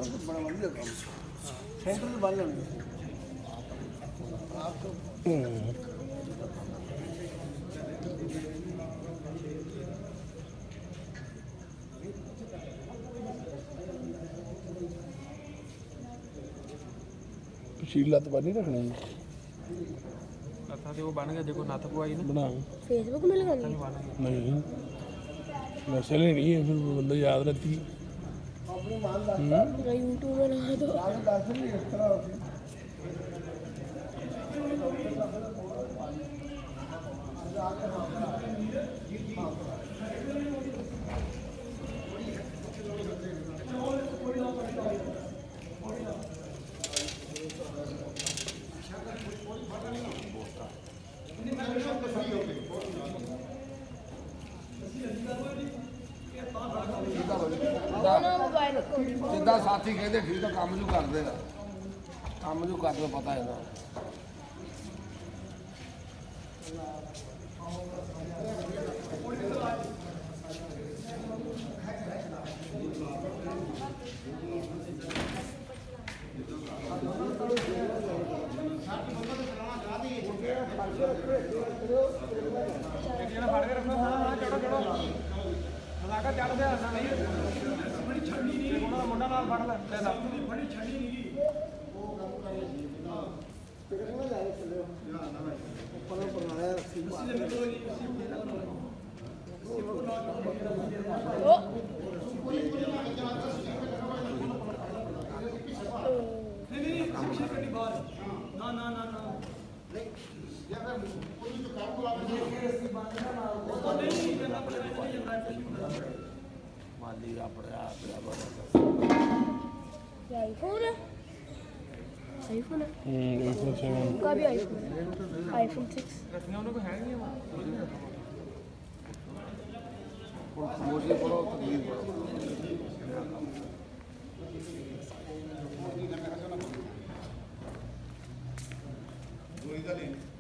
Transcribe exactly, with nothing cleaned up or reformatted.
बड़ा बढ़िया काम सेंटर से बन जाएंगे आप तो शीला तो नहीं रखना अच्छा वो बन गया देखो नाथ पुआई ना बना फेसबुक में लगा नहीं वैसे नहीं है फिर बंदा याद रहती है यूट्यूब में लगा दो जिदा साथी कहते ठीक है काम जो कर देगा काम जो कर दो पता है ना मुंडा नाल फड़ ले बड़ी छड़ी नहीं ना ना ना ना माली अपने आईफोन है आईफोन है हम्म आईफोन सेवन का भी आईफोन आईफोन सिक्स रखने उन्हें को है नहीं है मोस्टली पढ़ो तकलीफ पढ़ो